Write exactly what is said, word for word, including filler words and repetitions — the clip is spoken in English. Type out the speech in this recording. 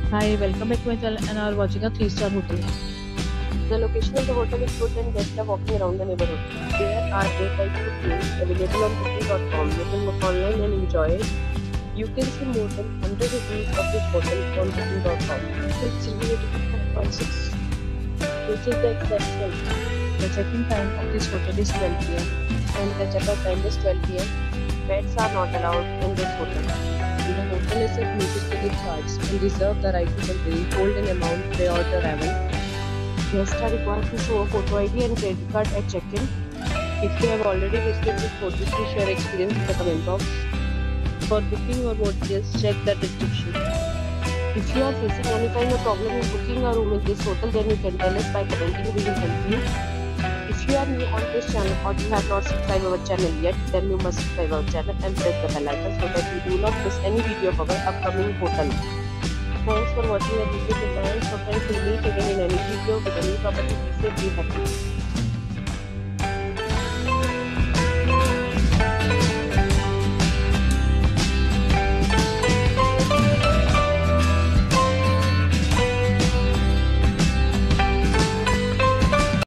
Hi, welcome back to my channel and are watching a three star hotel. The location of the hotel is good and guests are walking around the neighborhood. There are eight types of rooms available on booking dot com. You can book online and enjoy it. You can see more than one hundred reviews of this hotel on booking dot com. Its review rating is five point six, which is the exception. The check-in time of this hotel is twelve p m and the check-out time is twelve p m Pets are not allowed in this hotel. The hotel accepts major credit cards and reserve the right to temporarily hold an amount prior to arrival. Guests are required to show a photo I D and credit card at check-in. If you have already visited this hotel, please share experience in the comment box. For booking or more details, check the description. If you are facing any kind of problem in booking a room in this hotel, then you can tell us by commenting. We will help you. If you are new on this channel or you have not subscribed our channel yet, then you must subscribe our channel and press the bell icon so that you do not miss any video of our upcoming hotel. Thanks for watching our video. Goodbye. So friends, will meet again in any video with a new property. Be safe, be happy.